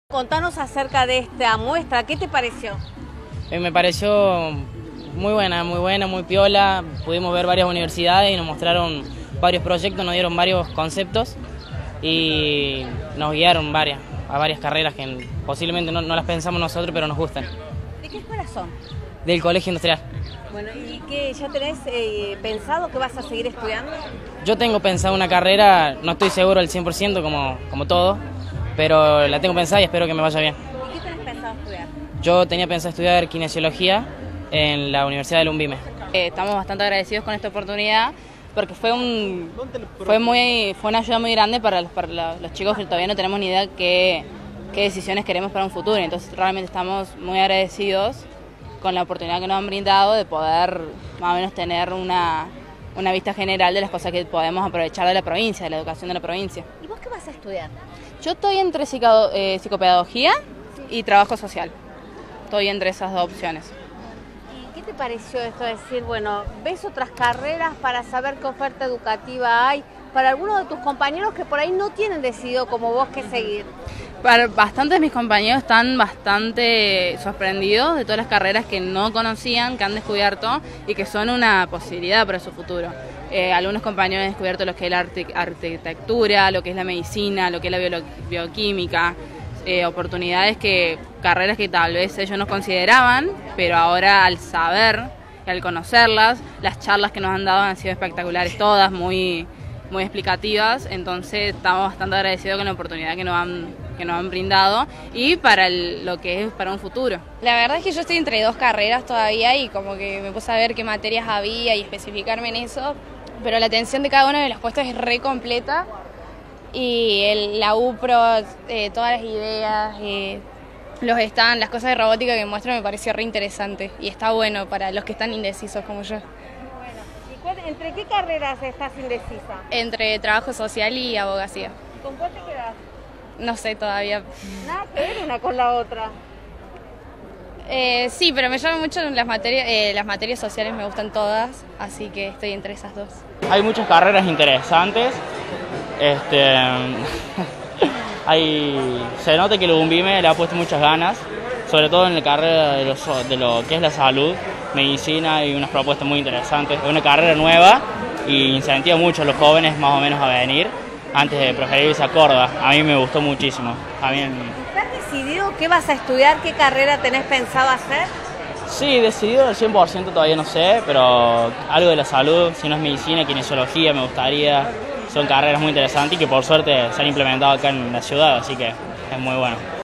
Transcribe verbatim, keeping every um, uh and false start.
Contanos acerca de esta muestra, ¿qué te pareció? Eh, me pareció muy buena, muy buena, muy piola. Pudimos ver varias universidades y nos mostraron varios proyectos, nos dieron varios conceptos y nos guiaron varias, a varias carreras que posiblemente no, no las pensamos nosotros, pero nos gustan. ¿De qué escuela son? Del Colegio Industrial. Bueno, ¿y qué ya tenés eh, pensado que vas a seguir estudiando? Yo tengo pensado una carrera, no estoy seguro al cien por ciento como, como todo, pero la tengo pensada y espero que me vaya bien. ¿Y qué tenés pensado estudiar? Yo tenía pensado estudiar kinesiología en la Universidad del Umbime. Eh, estamos bastante agradecidos con esta oportunidad porque fue un fue muy fue una ayuda muy grande para los, para los chicos que todavía no tenemos ni idea qué, qué decisiones queremos para un futuro. Entonces realmente estamos muy agradecidos con la oportunidad que nos han brindado de poder más o menos tener una, una vista general de las cosas que podemos aprovechar de la provincia, de la educación de la provincia. ¿Y vos qué vas a estudiar? Yo estoy entre psico, eh, psicopedagogía y trabajo social. Estoy entre esas dos opciones. ¿Y qué te pareció esto de decir, bueno, ves otras carreras para saber qué oferta educativa hay para algunos de tus compañeros que por ahí no tienen decidido como vos qué seguir? Para bastantes de mis compañeros están bastante sorprendidos de todas las carreras que no conocían, que han descubierto y que son una posibilidad para su futuro. Eh, algunos compañeros han descubierto lo que es la arquitectura, lo que es la medicina, lo que es la bio bioquímica, eh, oportunidades que, carreras que tal vez ellos no consideraban, pero ahora al saber y al conocerlas, las charlas que nos han dado han sido espectaculares todas, muy, muy explicativas, entonces estamos bastante agradecidos con la oportunidad que nos han que nos han brindado y para el, lo que es para un futuro. La verdad es que yo estoy entre dos carreras todavía y como que me puse a ver qué materias había y especificarme en eso, pero la atención de cada uno de los puestos es re completa y el, la UPRO, eh, todas las ideas, eh, los stands, las cosas de robótica que muestran me pareció re interesante y está bueno para los que están indecisos como yo. ¿Y cuál, entre qué carreras estás indecisa? Entre trabajo social y abogacía. ¿Y con cuál te quedás? No sé todavía. Nada que ver una con la otra. Eh, sí, pero me llaman mucho las materias, eh, las materias sociales me gustan todas, así que estoy entre esas dos. Hay muchas carreras interesantes. Este, hay, se nota que el Umbime le ha puesto muchas ganas, sobre todo en la carrera de, los, de lo que es la salud, medicina, y unas propuestas muy interesantes. Es una carrera nueva y incentiva mucho a los jóvenes más o menos a venir antes de preferirse a Córdoba. A mí me gustó muchísimo. A mí... ¿Estás decidido qué vas a estudiar, qué carrera tenés pensado hacer? Sí, decidido al cien por ciento todavía no sé, pero algo de la salud, si no es medicina, kinesiología me gustaría. Son carreras muy interesantes y que por suerte se han implementado acá en la ciudad, así que es muy bueno.